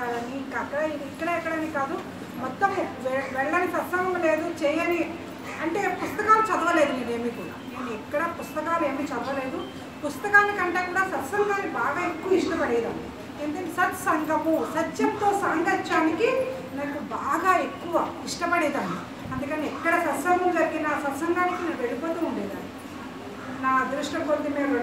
కానీ ఇంకా ఇక్కడ ఎక్కడని కాదు, మొత్తం వెళ్ళని సత్సంగం లేదు, చేయని అంటే పుస్తకాలు చదవలేదు నేనేమి కూడా. నేను ఎక్కడ పుస్తకాలు ఏమీ చదవలేదు. పుస్తకానికంటే కూడా సత్సంగాన్ని బాగా ఎక్కువ ఇష్టపడేదాన్ని. ఎందుకంటే సత్సంగము, సత్యంతో సాంగత్యానికి నాకు బాగా ఎక్కువ ఇష్టపడేదాన్ని. అందుకని ఎక్కడ సత్సంగం జరిగిన సత్సంగానికి నేను వెళ్ళిపోతూ ఉండేదాన్ని. నా అదృష్టం కొద్ది మేము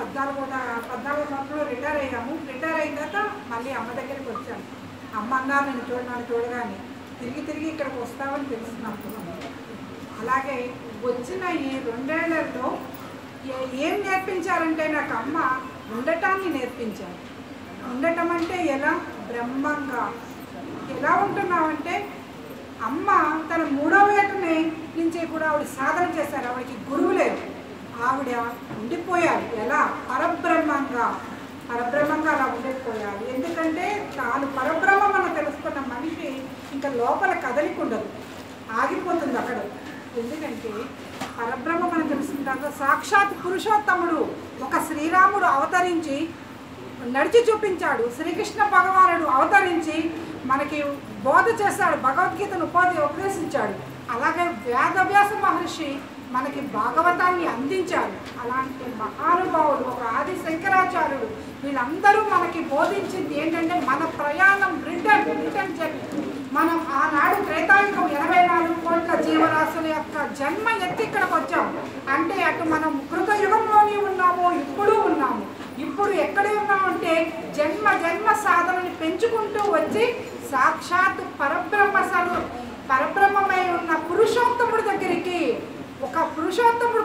2014 సంవత్సరంలో రిటైర్ అయ్యాము. రిటైర్ అయిన తర్వాత మళ్ళీ అమ్మ దగ్గరికి వచ్చాను. అమ్మ అన్నారు నన్ను చూడగానే తిరిగి ఇక్కడికి వస్తామని తెలుసుకున్నాను. అలాగే వచ్చిన ఈ 2 ఏళ్లలో ఏం నేర్పించారంటే నాకు అమ్మ ఉండటాన్ని నేర్పించారు. ఉండటం అంటే ఎలా, బ్రహ్మంగా ఎలా ఉంటున్నామంటే, అమ్మ తన 3వ ఏట నుంచి కూడా ఆవిడ సాధన చేశారు. ఆవిడకి గురువు లేదు, ఆవిడ ఉండిపోయారు. ఎలా, పరబ్రహ్మంగా అలా ఉండిపోయారు. ఎందుకంటే తాను పరబ్రహ్మం అని తెలుసుకున్న మనిషి ఇంకా లోపల కదలికుండదు, ఆగిపోతుంది అక్కడ. ఎందుకంటే పరబ్రహ్మం అని తెలుసుకుంటారు. సాక్షాత్ పురుషోత్తముడు ఒక శ్రీరాముడు అవతరించి నడిచి చూపించాడు. శ్రీకృష్ణ భగవానుడు అవతరించి మనకి బోధ చేశాడు, భగవద్గీతను ఉపదేశించాడు. అలాగే వేదవ్యాస మహర్షి మనకి భాగవతాన్ని అందించారు. అలాంటి మహానుభావులు, ఒక ఆది శంకరాచార్యుడు, వీళ్ళందరూ మనకి బోధించింది ఏంటంటే మన ప్రయాణం రిటర్న్ జర్నీ. మనం ఆనాడు త్రేతాయుగం 84 కోట్ల జీవరాశుల యొక్క జన్మ ఎత్తి ఇక్కడికి వచ్చాం. అంటే అటు మనం కృతయుగంలోనే ఉన్నాము, ఇప్పుడు ఉన్నాము. ఇప్పుడు ఎక్కడ ఉన్నామంటే జన్మ సాధనని పెంచుకుంటూ వచ్చి సాక్షాత్ పరబ్రహ్మమై ఉన్న పురుషోత్తముడి దగ్గరికి, ఒక పురుషోత్తముడు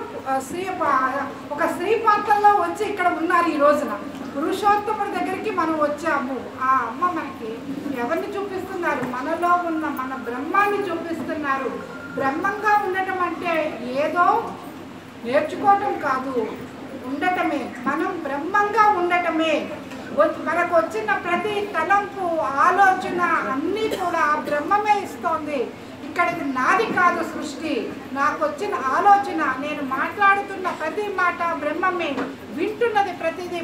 ఒక స్త్రీ పాత్రలో వచ్చి ఇక్కడ ఉన్నారు. ఈ రోజున పురుషోత్తముడి దగ్గరికి మనం వచ్చాము. ఆ అమ్మ మనకి ఎవరిని చూపిస్తున్నారు, మనలో ఉన్న మన బ్రహ్మాన్ని చూపిస్తున్నారు. బ్రహ్మంగా ఉండటం అంటే ఏదో నేర్చుకోవటం కాదు, ఉండటమే. మనం బ్రహ్మంగా ఉండటమే. మనకు వచ్చిన ప్రతి తలంపు, ఆలోచన అన్నీ కూడా ఆ బ్రహ్మమే ఇస్తోంది. ఇక్కడికి నాది కాదు సృష్టి, నాకు వచ్చిన ఆలోచన, నేను మాట్లాడుతున్న ప్రతి మాట బ్రహ్మమే, వింటున్నది ప్రతిదీ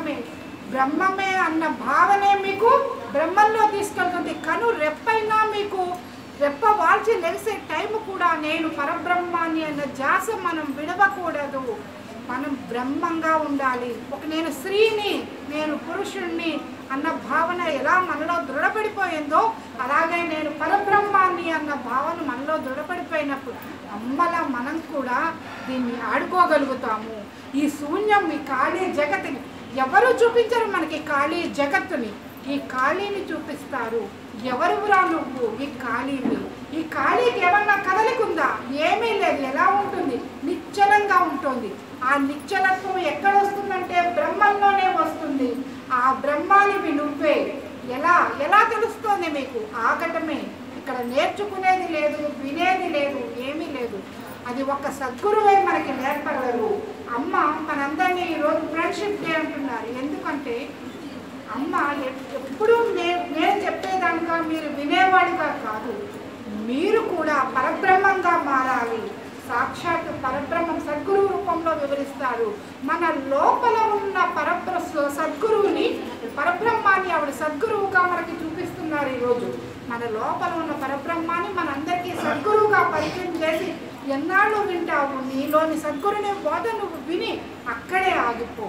బ్రహ్మమే అన్న భావనే మీకు బ్రహ్మంలో తీసుకెళ్తుంది. కను రెప్పైనా మీకు రెప్ప వాల్చి లెగిసే టైం కూడా నేను పరబ్రహ్మాన్ని అన్న ధ్యాస మనం విడవకూడదు. మనం బ్రహ్మంగా ఉండాలి. నేను స్త్రీని, నేను పురుషుణ్ణి అన్న భావన ఎలా మనలో దృఢపడిపోయిందో, అలాగే నేను పరబ్రహ్మాన్ని అన్న భావన మనలో దృఢపడిపోయినప్పుడు అమ్మలా మనం కూడా దీన్ని ఆడుకోగలుగుతాము. ఈ శూన్యం, ఈ ఖాళీ జగత్తుని ఎవరు చూపించరు మనకి. ఖాళీ జగత్తుని, ఈ ఖాళీని చూపిస్తారు. ఎవరురా నువ్వు? ఈ ఖాళీని. ఈ ఖాళీకి ఏమన్నా కదలికుందా? ఏమీ లేదు. ఎలా ఉంటుంది? నిశ్చలంగా ఉంటుంది. ఆ నిశ్చలత్వం ఎక్కడ వస్తుందంటే బ్రహ్మంలోనే వస్తుంది. ఆ బ్రహ్మానివి నువ్వే. ఎలా తెలుస్తుంది మీకు? ఆగటమే. ఇక్కడ నేర్చుకునేది లేదు, వినేది లేదు, ఏమీ లేదు. అది ఒక సద్గురువే మనకి నేర్పగలరు. అమ్మ మనందరినీ ఈరోజు ఫ్రెండ్షిప్ డే అంటున్నారు. ఎందుకంటే అమ్మ ఎప్పుడూ నేను చెప్పేదానిగా మీరు వినేవాడిగా కాదు, మీరు కూడా పరబ్రహ్మంగా మారాలి. సాక్షాత్ పరబ్రహ్మం సద్గురు రూపంలో వివరిస్తారు. మన లోపల ఉన్న సద్గురువుని, పరబ్రహ్మాన్ని ఆవిడ సద్గురువుగా మనకి చూపిస్తున్నారు. ఈరోజు మన లోపల ఉన్న పరబ్రహ్మాన్ని మనందరికీ సద్గురువుగా పరిచయం చేసి, ఎన్నాళ్ళు వింటావు? నీలోని సద్గురుని బోధ నువ్వు విని అక్కడే ఆగిపో.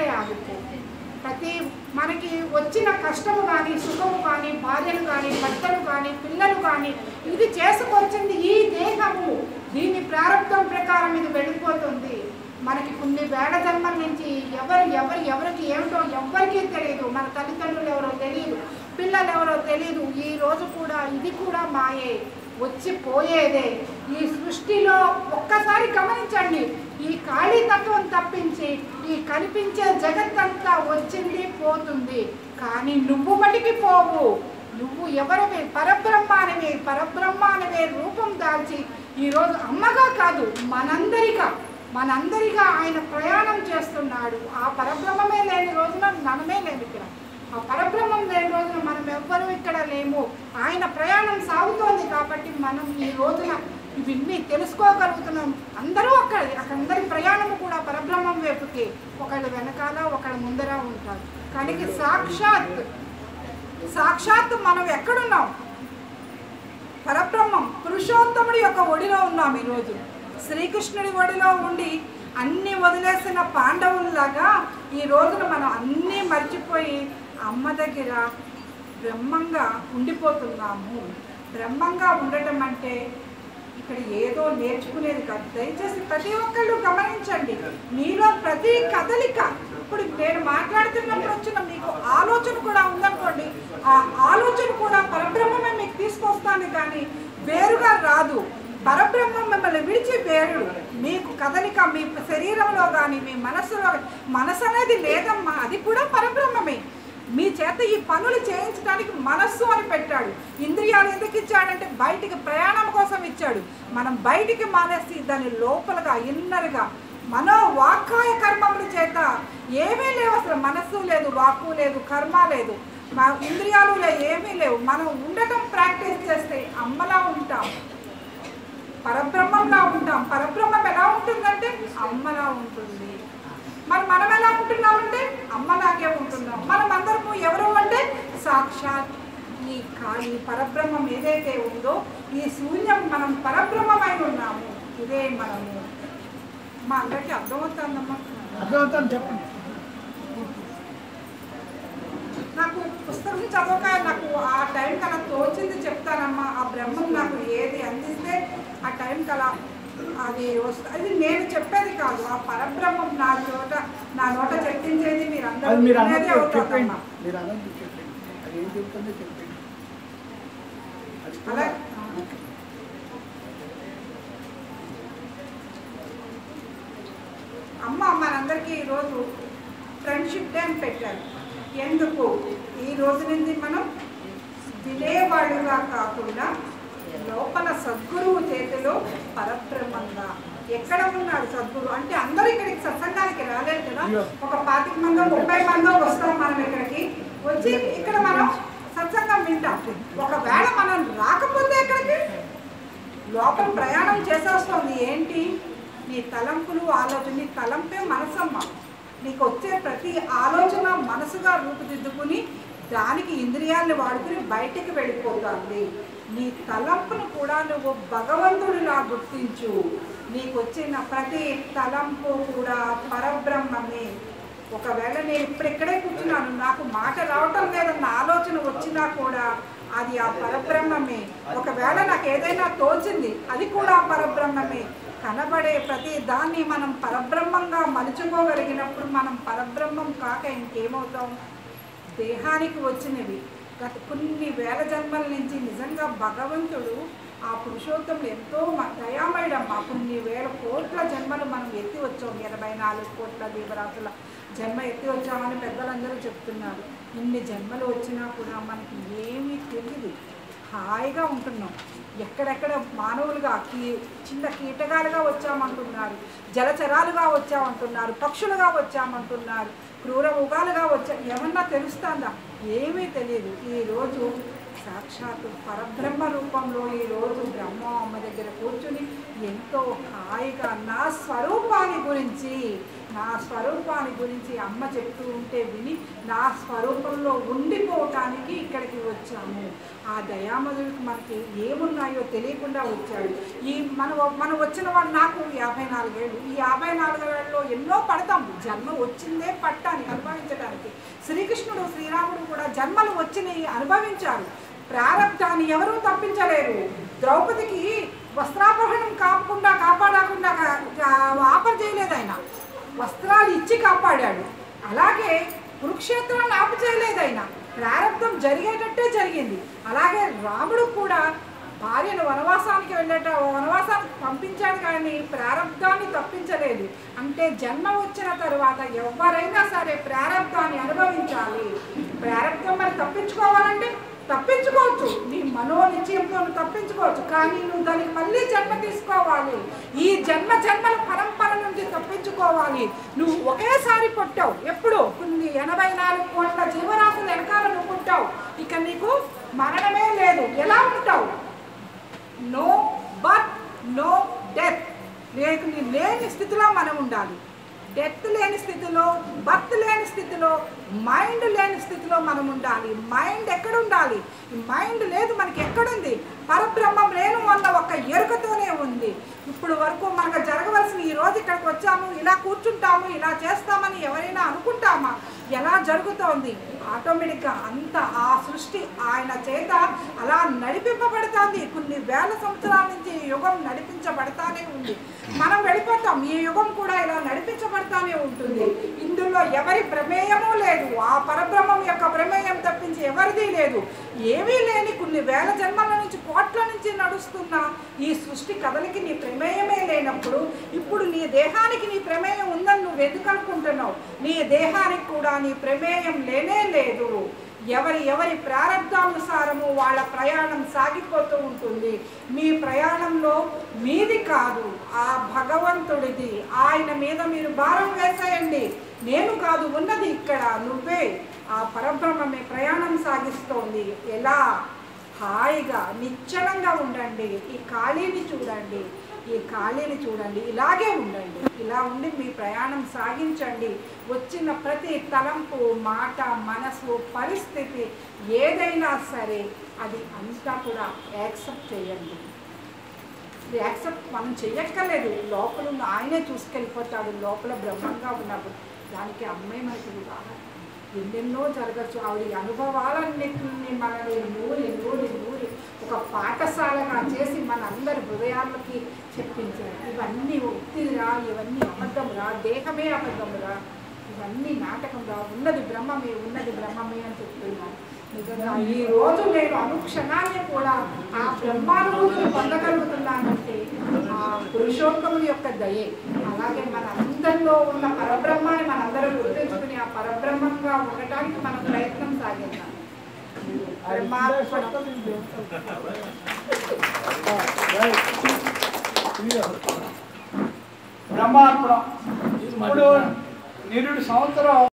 ప్రతి మనకి వచ్చిన కష్టము కానీ, సుఖము కానీ, భార్యలు కానీ, భర్తలు కానీ, పిల్లలు కానీ, ఇది చేసుకొచ్చింది ఈ దేహము. దీని ప్రారంభం ప్రకారం ఇది వెళ్ళిపోతుంది. మనకి కొన్ని వేల జన్మల నుంచి ఎవరికి ఏమిటో ఎవ్వరికీ తెలియదు. మన తల్లిదండ్రులు ఎవరో తెలియదు, పిల్లలు ఎవరో తెలియదు. ఈ రోజు కూడా ఇది కూడా మాయే, వచ్చి పోయేదే. ఈ సృష్టిలో ఒక్కసారి గమనించండి, ఈ ఖాళీ తత్వం తప్పించి ఈ కనిపించే జగత్తంతా వచ్చింది పోతుంది. కానీ నువ్వు మటికి పోవు. నువ్వు ఎవరివే? పరబ్రహ్మానివే రూపం దాల్చి ఈరోజు అమ్మగా కాదు, మనందరిగా ఆయన ప్రయాణం చేస్తున్నాడు. ఆ పరబ్రహ్మమే లేని రోజున మనమే లేము ఇక్కడ. ఆ పరబ్రహ్మం లేని రోజున మనం ఎవ్వరూ ఇక్కడ లేము. ఆయన ప్రయాణం సాగుతోంది కాబట్టి మనం ఈ రోజున ఇవన్నీ తెలుసుకోగలుగుతున్నాం. అందరూ అందరి ప్రయాణము కూడా పరబ్రహ్మం వైపుకి, ఒకళ్ళు వెనకాల ఒకళ్ళు ముందర ఉంటారు. కానీ సాక్షాత్ సాక్షాత్తు మనం ఎక్కడున్నాం? పరబ్రహ్మం పురుషోత్తముడి యొక్క ఒడిలో ఉన్నాం. ఈరోజు శ్రీకృష్ణుడి ఒడిలో ఉండి అన్నీ వదిలేసిన పాండవుల్లాగా ఈ రోజున మనం అన్నీ మర్చిపోయి అమ్మ దగ్గర బ్రహ్మంగా ఉండిపోతున్నాము. బ్రహ్మంగా ఉండటం అంటే ఇక్కడ ఏదో నేర్చుకునేది కాదు. దయచేసి ప్రతి ఒక్కళ్ళు గమనించండి. మీలో ప్రతి కదలిక, ఇప్పుడు నేను మాట్లాడుతున్నప్పుడు వచ్చిన మీకు ఆలోచన కూడా ఉందనుకోండి, ఆ ఆలోచన కూడా పరబ్రహ్మమే మీకు తీసుకొస్తాను, కానీ వేరుగా రాదు. పరబ్రహ్మం మిమ్మల్ని విడిచి వేరు. మీకు కదలిక మీ శరీరంలో కానీ మీ మనస్సులో, మనసు అనేది లేదమ్మా, అది కూడా పరబ్రహ్మమే. మీ చేత ఈ పనులు చేయించడానికి మనస్సు అని పెట్టాడు. ఇంద్రియాలు ఎందుకు ఇచ్చాడంటే బయటికి ప్రయాణం కోసం ఇచ్చాడు. మనం బయటికి మానేసి దాని లోపలగా ఇన్నర్గా మనో వాక్కాయ కర్మముల చేత ఏమీ లేవు. అసలు మనస్సు లేదు, వాక్కు లేదు, కర్మ లేదు, ఇంద్రియాలు ఏమీ లేవు. మనం ఉండటం ప్రాక్టీస్ చేస్తే అమ్మలా ఉంటాం, పరబ్రహ్మంలా ఉంటాం. పరబ్రహ్మం ఎలా ఉంటుందంటే అమ్మలా ఉంటుంది. మరి మనం ఎలా ఉంటున్నామంటే అమ్మలాగే ఉంటున్నాం. మనం అందరము ఎవరు అంటే సాక్షాత్ ఈ పరబ్రహ్మం ఏదైతే ఉందో ఈ శూన్యం, మనం పరబ్రహ్మమై ఉన్నాము. ఇదే మనము. మా అందరికీ అర్థమవుతుందమ్మా? అర్థమవుతాను, చెప్పండి. నాకు పుస్తకం చదవక నాకు ఆ టైం కలా తోచింది చెప్తానమ్మా. ఆ బ్రహ్మం నాకు ఏది అందిస్తే ఆ టైం కలా అది వస్తుంది. అది నేను చెప్పేది కాదు, ఆ పరబ్రహ్మం నా నోట చెప్పించేది మీరు అందరూ అవుతుందమ్మా. అలా అమ్మ మనందరికీ ఈరోజు ఫ్రెండ్షిప్ డే అని పెట్టారు. ఎందుకు? ఈ రోజు నుంచి మనం వినేవాళ్ళుగా కాకుండా లోపల సద్గురువు చేతిలో పరబ్రహ్మంగా. ఎక్కడ ఉన్నాడు సద్గురు అంటే అందరూ ఇక్కడికి సత్సంగానికి రాలేదు కదా. ఒక 25 మందో 30 మందో వస్తాం మనం ఇక్కడికి. వచ్చి ఇక్కడ మనం సత్సంగం వింటాం. ఒకవేళ మనం రాకపోతే ఇక్కడికి లోపల ప్రయాణం చేసేస్తుంది. ఏంటి? నీ తలంపులు, ఆలోచన. నీ తలంపే మనసమ్మ. నీకు వచ్చే ప్రతి ఆలోచన మనసుగా రూపుదిద్దుకుని దానికి ఇంద్రియాలను వాడుకుని బయటికి వెళ్ళిపోతుంది. నీ తలంపును కూడా నువ్వు భగవంతుడిలా గుర్తించు. నీకు వచ్చిన ప్రతి తలంపు కూడా పరబ్రహ్మమే. ఒకవేళ నేను ఇక్కడే కూర్చున్నాను, నాకు మాట రావటం లేదన్న ఆలోచన వచ్చినా కూడా అది ఆ పరబ్రహ్మమే. ఒకవేళ నాకు ఏదైనా తోచింది, అది కూడా పరబ్రహ్మమే. కనబడే ప్రతి దాన్ని మనం పరబ్రహ్మంగా మలుచుకోగలిగినప్పుడు మనం పరబ్రహ్మం కాక ఇంకేమవుతాం? దేహానికి వచ్చినవి గత కొన్ని వేల జన్మల నుంచి నిజంగా భగవంతుడు ఆ పురుషోత్తములు ఎంతో దయామయుడమ్మా. కొన్ని వేల కోట్ల జన్మలు మనం ఎత్తి వచ్చాం. 84 కోట్ల జీవరాశుల జన్మ ఎత్తి వచ్చామని పెద్దలందరూ చెప్తున్నారు. ఇన్ని జన్మలు వచ్చినా కూడా మనకి ఏమీ తెలియదు, హాయిగా ఉంటున్నాం. ఎక్కడెక్కడ మానవులుగా చిన్న కీటకాలుగా వచ్చామంటున్నారు, జలచరాలుగా వచ్చామంటున్నారు, పక్షులుగా వచ్చామంటున్నారు, క్రూర మృగాలుగా వచ్చా. ఏమన్నా తెలుస్తుందా? ఏమీ తెలియదు. ఈరోజు సాక్షాత్తు పరబ్రహ్మ రూపంలో ఈరోజు బ్రహ్మ అమ్మ దగ్గర కూర్చుని ఎంతో హాయిగా నా స్వరూపాన్ని గురించి అమ్మ చెప్తూ ఉంటే విని నా స్వరూపంలో ఉండిపోవటానికి ఇక్కడికి వచ్చాము. ఆ దయామధుడికి మనకి ఏమున్నాయో తెలియకుండా వచ్చాడు. మనం వచ్చిన వాడు నాకు 54 ఏళ్ళు. ఈ 54 ఏళ్ళలో ఎన్నో పడతాం. జన్మ వచ్చిందే పట్టాన్ని అనుభవించడానికి. శ్రీకృష్ణుడు శ్రీరాముడు కూడా జన్మలు వచ్చినవి అనుభవించారు. ప్రారబ్ధాన్ని ఎవరూ తప్పించలేరు. ద్రౌపదికి వస్త్రాపహరణం కాపాడకుండా ఆపర చేయలేదు ఆయన, వస్త్రాలు ఇచ్చి కాపాడాడు. అలాగే కురుక్షేత్రాన్ని ఆపు చేయలేదు ఆయన, ప్రారబ్ధం జరిగేటట్టే జరిగింది. అలాగే రాముడు కూడా భార్యను వనవాసానికి వనవాసానికి పంపించాడు, కానీ ప్రారబ్ధాన్ని తప్పించలేదు. అంటే జన్మ వచ్చిన తరువాత ఎవరైనా సరే ప్రారబ్ధాన్ని అనుభవించాలి. ప్రారబ్ధం మరి తప్పించుకోవాలంటే తప్పించుకోవచ్చు, నీ మనోనిశ్చయంతో తప్పించుకోవచ్చు, కానీ నువ్వు దానికి మళ్ళీ జన్మ తీసుకోవాలి. ఈ జన్మల పరంపర నుంచి తప్పించుకోవాలి. నువ్వు ఒకేసారి పుట్టావు, ఎప్పుడు కొన్ని 84 కోట్ల జీవరాశుల వెనకాల నువ్వు పుట్టావు. ఇక నీకు మరణమే లేదు. ఎలా ఉంటావు? No birth no death. లేని స్థితిలో మనం ఉండాలి. డెత్ లేని స్థితిలో, బర్త్ లేని స్థితిలో మైండ్ లేని స్థితిలో మనం ఉండాలి. మైండ్ ఎక్కడ ఉండాలి? ఈ మైండ్ లేదు మనకి. ఎక్కడుంది? పరబ్రహ్మం లేను అన్న ఒక ఎరుకతోనే ఉంది. ఇప్పుడు వరకు మనకు జరగవలసిన ఈ రోజు ఇక్కడికి వచ్చాము, ఇలా కూర్చుంటాము, ఇలా చేస్తామని ఎవరైనా అనుకుంటామా? ఎలా జరుగుతోంది? ఆటోమేటిక్గా అంత ఆ సృష్టి ఆయన చేత అలా నడిపింపబడుతుంది. కొన్ని వేల సంవత్సరాల నుంచి ఈ యుగం నడిపించబడతానే ఉంది. మనం వెళ్ళిపోతాం, ఈ యుగం కూడా ఇలా నడిపించబడతానే ఉంటుంది. ఇందులో ఎవరి ప్రమేయమూ లేదు. ఆ పరబ్రహ్మం యొక్క ప్రమేయం తప్పించి ఎవరిది లేదు. ఏమీ లేని కొన్ని వేల జన్మల నుంచి, కోట్ల నుంచి నడుస్తున్న ఈ సృష్టి కథలకి నీ ప్రమేయమే లేనప్పుడు ఇప్పుడు నీ దేహానికి నీ ప్రమేయం ఉందని నువ్వు ఎందుకు అనుకుంటున్నావు? నీ దేహానికి కూడా నీ ప్రమేయం లేనే లేదు. ఎవరి ప్రారంభానుసారము వాళ్ళ ప్రయాణం సాగిపోతూ ఉంటుంది. మీ ప్రయాణంలో మీది కాదు, ఆ భగవంతుడిది. ఆయన మీద మీరు భారం వేసేయండి. నేను కాదు ఉన్నది ఇక్కడ, నువ్వే. ఆ పరబ్రహ్మమే ప్రయాణం సాగిస్తోంది. ఎలా? హాయిగా నిశ్చలంగా ఉండండి. ఈ ఖాళీని చూడండి, ఈ ఖాళీని చూడండి. ఇలాగే ఉండండి. ఇలా ఉండి మీ ప్రయాణం సాగించండి. వచ్చిన ప్రతి తలంపు, మాట, మనసు, పరిస్థితి ఏదైనా సరే అది అంతా కూడా యాక్సెప్ట్ చేయండి. యాక్సెప్ట్ మనం చెయ్యక్కర్లేదు. లోపల ఆయనే చూసుకెళ్ళిపోతాడు. లోపల బ్రహ్మంగా ఉన్నప్పుడు దానికి అమ్మే మనకి ఉదాహరణ. ఎన్నెన్నో జరగచ్చు. ఆవిడ అనుభవాలన్నింటినీ మనల్ని నూరి నూరి నూరి ఒక పాఠశాలగా చేసి మన అందరి హృదయాలకి చెప్పించారు. ఇవన్నీ ఒత్తిడిరా, ఇవన్నీ అబద్ధమురా, దేహమే అబద్ధమురా, ఇవన్నీ నాటకంరా, ఉన్నది బ్రహ్మమే, ఉన్నది బ్రహ్మమే అని చెప్తున్నారు. నిజంగా ఈ రోజు నేను అనుక్షణాన్ని కూడా ఆ బ్రహ్మానుభూతిని పొందగలుగుతున్నానంటే ఆ పురుషోత్తముని యొక్క దయే. అలాగే మన అందరిలో ఉన్న పరబ్రహ్మాన్ని మనందరం గుర్తించుకుని ఆ పరబ్రహ్మంగా ఉండటానికి మనం ప్రయత్నం సాగిద్దాం. బ్రహ్మార్పణం. ఇప్పుడు నిరుడు సంవత్సరం